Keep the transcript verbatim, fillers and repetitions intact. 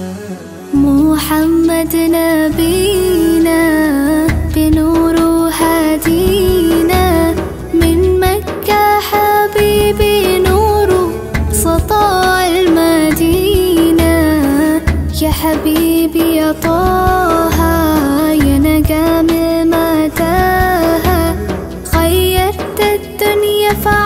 محمد نبينا بنور هدينا، من مكة حبيبي نور سطاع المدينة. يا حبيبي يا طه يا نجم متاهة، غيرت الدنيا